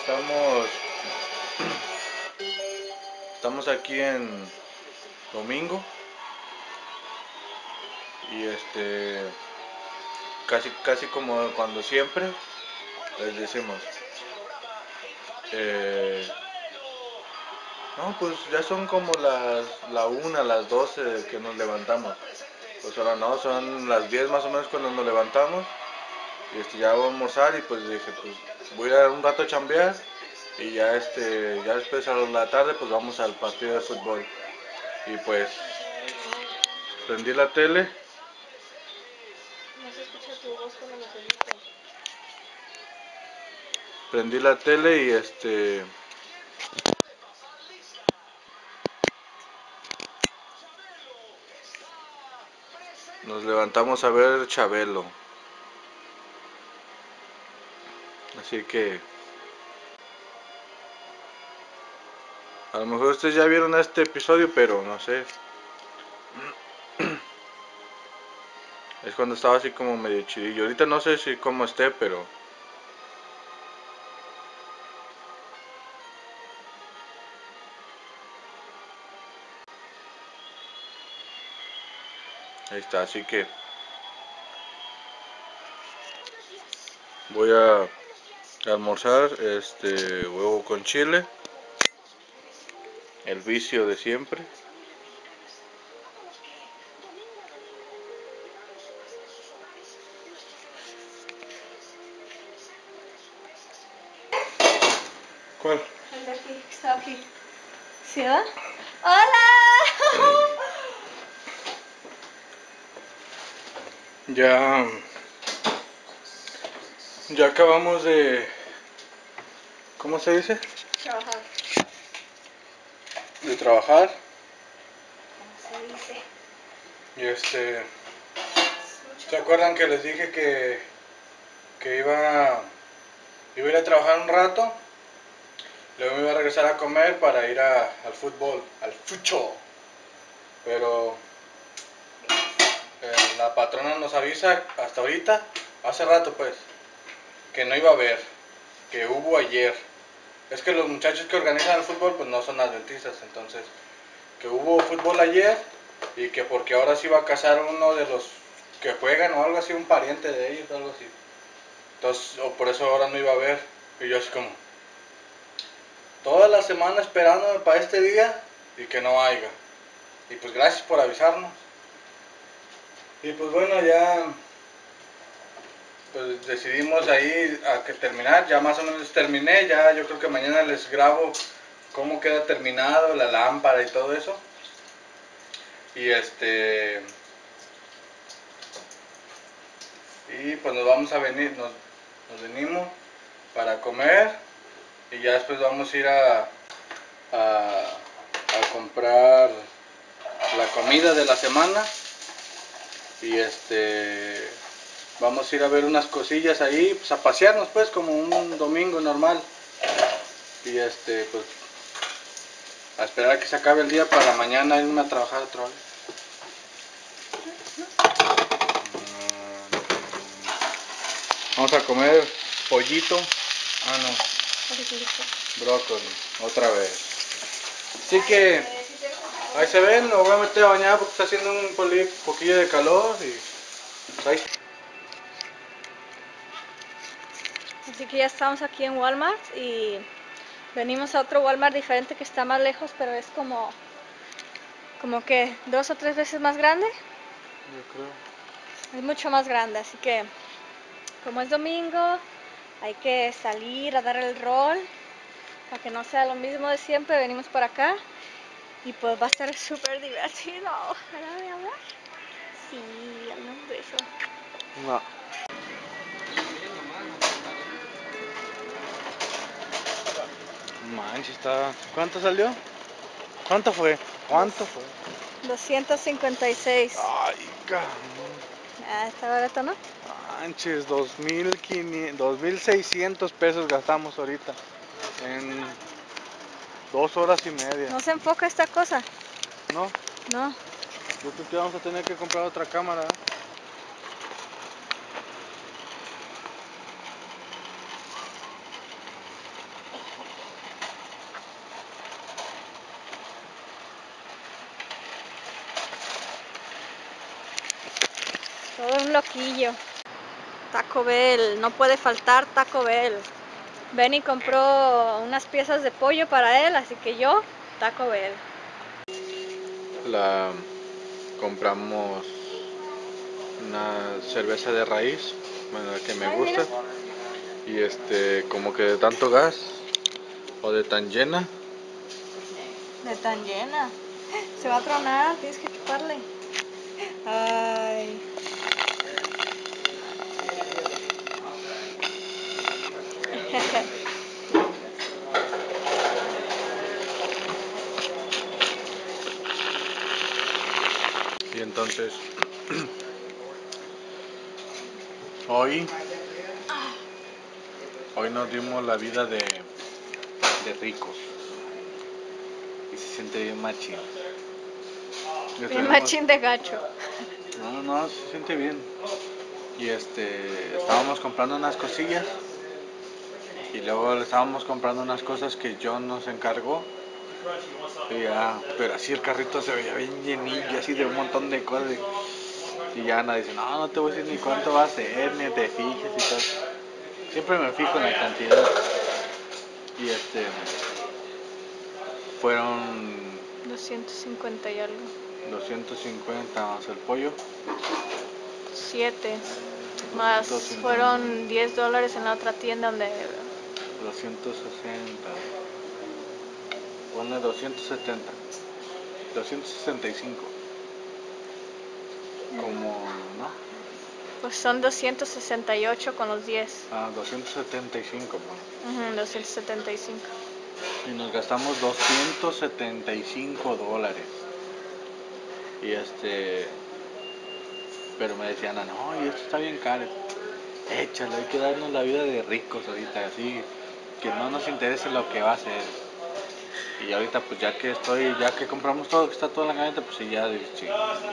Estamos aquí en domingo y casi como cuando siempre les decimos, no, pues ya son como la 1, las 12 que nos levantamos. Pues ahora no, son las 10 más o menos cuando nos levantamos y ya voy a almorzar y pues dije, pues voy a ir un rato a chambear y ya ya después a la tarde pues vamos al partido de fútbol. Y pues prendí la tele. No se escucha tu voz cuando me pediste. Prendí la tele y nos levantamos a ver Chabelo. Así que a lo mejor ustedes ya vieron este episodio, pero no sé. Es cuando estaba así como medio chidillo. Ahorita no sé si cómo esté, pero ahí está. Así que voy a almorzar huevo con chile, el vicio de siempre. ¿Cuál? El de aquí, está aquí. ¿Sí, va? ¡Hola! Ya acabamos de, ¿cómo se dice? Trabajar. De trabajar. ¿Cómo se dice? Y ¿se acuerdan que les dije que iba a ir a trabajar un rato? Luego me iba a regresar a comer para ir al fútbol, al fucho. Pero la patrona nos avisa hasta ahorita, hace rato pues, que no iba a haber, que hubo ayer. Es que los muchachos que organizan el fútbol pues no son adventistas, entonces que hubo fútbol ayer y que porque ahora sí va a casar uno de los que juegan o algo así, un pariente de ellos, algo así. Entonces, o por eso ahora no iba a haber. Y yo así como, toda la semana esperándome para este día y que no haya. Y pues gracias por avisarnos. Y pues bueno, ya pues decidimos ahí a que terminar, ya más o menos terminé, ya yo creo que mañana les grabo cómo queda terminado, la lámpara y todo eso. Y y pues nos vamos a venir, nos venimos para comer y ya después vamos a ir a comprar la comida de la semana y vamos a ir a ver unas cosillas ahí, pues a pasearnos pues como un domingo normal y pues a esperar a que se acabe el día para mañana irme a trabajar otra vez. Vamos a comer pollito, no, brócoli, otra vez. Así que ahí se ven, lo voy a meter a bañar porque está haciendo un poquillo de calor y pues ahí. Así que ya estamos aquí en Walmart y venimos a otro Walmart diferente que está más lejos, pero es como que 2 o 3 veces más grande. Yo creo. Es mucho más grande, así que como es domingo, hay que salir a dar el rol para que no sea lo mismo de siempre. Venimos para acá y pues va a estar súper divertido. ¿Verdad, mi amor? Sí, dame un beso. No. Manches, está. ¿Cuánto salió? ¿Cuánto fue? ¿Cuánto fue? 256. Ay, cabrón. Ah, está barato, ¿no? Manches, 2,600 pesos gastamos ahorita en 2 horas y media. No se enfoca esta cosa. ¿No? No. Yo creo que vamos a tener que comprar otra cámara. Todo un loquillo. Taco Bell, no puede faltar Taco Bell. Benny compró unas piezas de pollo para él, así que yo, Taco Bell. Compramos una cerveza de raíz, bueno, la que me Ay, gusta. mira. Y como que de tanto gas o de tan llena, De tan llena. Se va a tronar, tienes que chuparle. Ay. y entonces hoy nos dimos la vida de ricos y se siente bien machín. Bien machín de gacho. No, se siente bien. Y estábamos comprando unas cosillas y luego le estábamos comprando unas cosas que John nos encargó. Y ya, pero así el carrito se veía bien llenillo, así de un montón de cosas. Y ya Ana dice, no te voy a decir ni cuánto va a ser, ni te fijes y todo. Siempre me fijo en la cantidad. Y fueron 250 y algo. 250 más el pollo. 7. Más 250, fueron $10 en la otra tienda donde... 260. Pone 270. 265. Como, ¿no? Pues son 268 con los 10. 275, bueno. 275. Y nos gastamos $275. Y pero me decían, no, y esto está bien caro. Échale, hay que darnos la vida de ricos ahorita, así que no nos interese lo que va a ser. Y ahorita pues ya que compramos todo, que está todo en la camioneta, pues sí, ya sí.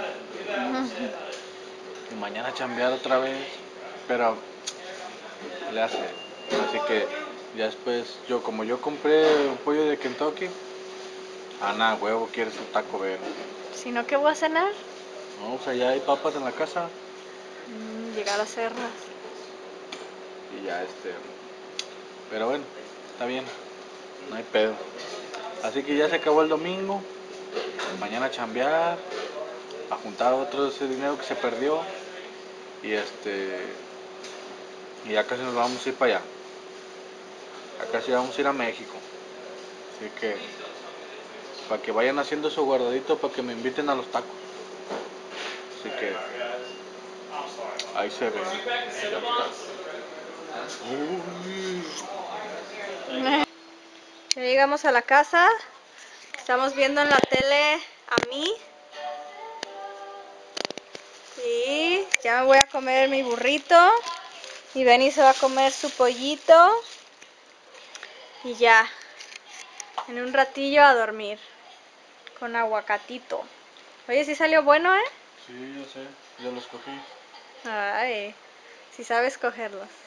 Y mañana chambear otra vez, pero le hace. Así que ya después, como yo compré un pollo de Kentucky, Ana, huevo, quiere su Taco Bell. Si no, ¿qué voy a cenar? No, o sea, ya hay papas en la casa. Llegar a cerras. Y ya pero bueno, está bien, no hay pedo. Así que ya se acabó el domingo, mañana a chambear, a juntar otro ese dinero que se perdió. Y y ya casi nos vamos a ir para allá. Ya casi vamos a ir a México. Así que para que vayan haciendo su guardadito para que me inviten a los tacos. Así que ahí se ve. Ya está. Ya llegamos a la casa. Estamos viendo en la tele a mí. Y ya me voy a comer mi burrito. Y Benny se va a comer su pollito. Y ya. En un ratillo a dormir. Con aguacatito. Oye, sí salió bueno, ¿eh? Sí, yo sé, yo los cogí. Ay, sí sabes cogerlos.